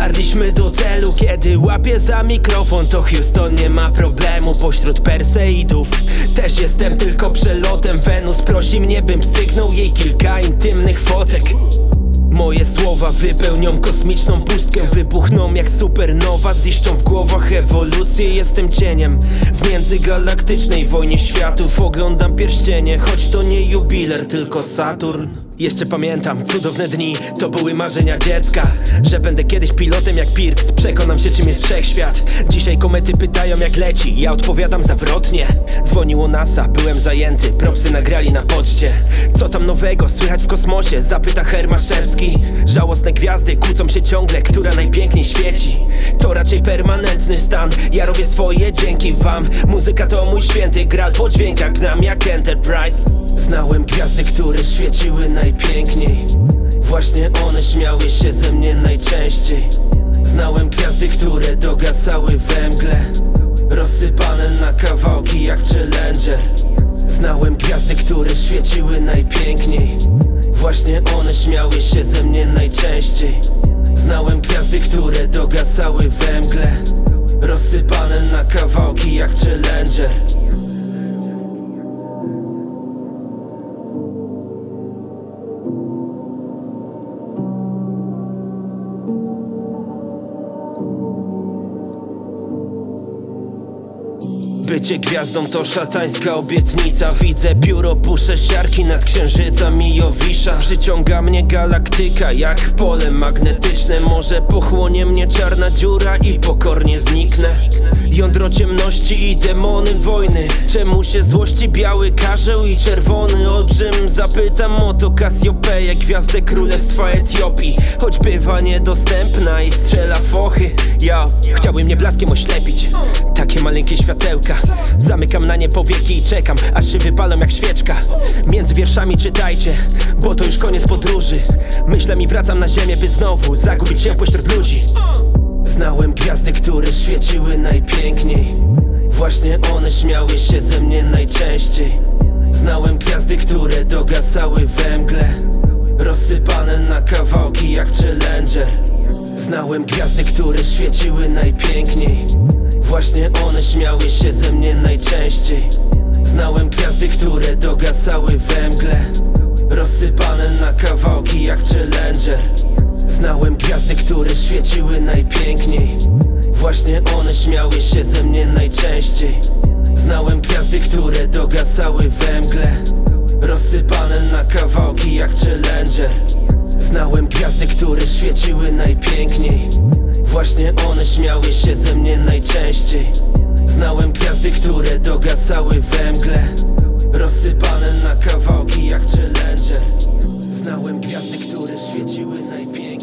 Dotarliśmy do celu, kiedy łapię za mikrofon. To Houston, nie ma problemu. Pośród Perseidów też jestem tylko przelotem. Wenus prosi mnie, bym stryknął jej kilka intymnych fotek. Moje słowa wypełnią kosmiczną pustkę. Wybuchną jak supernowa, ziszczą w głowach ewolucję. Jestem cieniem w międzygalaktycznej wojnie światów. Oglądam pierścienie, choć to nie jubiler, tylko Saturn. Jeszcze pamiętam cudowne dni, to były marzenia dziecka. Że będę kiedyś pilotem jak Pierce, przekonam się czym jest wszechświat. Dzisiaj komety pytają jak leci, ja odpowiadam zawrotnie. Dzwoniło NASA, byłem zajęty, propsy nagrali na poczcie. Co tam nowego słychać w kosmosie, zapyta Hermaszewski. Żałosne gwiazdy kłócą się ciągle, która najpiękniej świeci. To raczej permanentny stan, ja robię swoje dzięki wam. Muzyka to mój święty gral, po dźwiękach gnam jak Enterprise. Znałem gwiazdy, które świeciły najpiękniej. Właśnie one śmiały się ze mnie najczęściej. Znałem gwiazdy, które dogasały we mgle, rozsypane na kawałki jak Challenger. Znałem gwiazdy, które świeciły najpiękniej. Właśnie one śmiały się ze mnie najczęściej. Znałem gwiazdy, które dogasały we mgle, rozsypane na kawałki jak Challenger. Bycie gwiazdą to szatańska obietnica. Widzę pióro, puszę siarki nad księżycem i Jowisza. Przyciąga mnie galaktyka jak pole magnetyczne. Może pochłonie mnie czarna dziura i pokornie zniknę. Jądro ciemności i demony wojny. Czemu się złości biały karzeł i czerwony olbrzym? Zapytam o to Kasjopeję, gwiazdę królestwa Etiopii. Choć bywa niedostępna i strzela fochy. Ja chciały mnie blaskiem oślepić, takie maleńkie światełka. Zamykam na nie powieki i czekam, aż się wypalą jak świeczka. Między wierszami czytajcie, bo to już koniec podróży. Myślę i wracam na ziemię, by znowu zagubić się pośród ludzi. Znałem gwiazdy, które świeciły najpiękniej. Właśnie one śmiały się ze mnie najczęściej. Znałem gwiazdy, które dogasały we mgle, rozsypane na kawałki jak Challenger. Znałem gwiazdy, które świeciły najpiękniej. Właśnie one śmiały się ze mnie najczęściej. Znałem gwiazdy, które dogasały we mgle, rozsypane na kawałki jak Challenger. Znałem gwiazdy, które świeciły najpiękniej. Właśnie one śmiały się ze mnie najczęściej. Znałem gwiazdy, które dogasały we mgle, rozsypane na kawałki jak Challenger. Znałem gwiazdy, które świeciły najpiękniej. Właśnie one śmiały się ze mnie najczęściej. Znałem gwiazdy, które dogasały we mgle, rozsypane na kawałki jak Challenger. Znałem gwiazdy, które świeciły najpiękniej.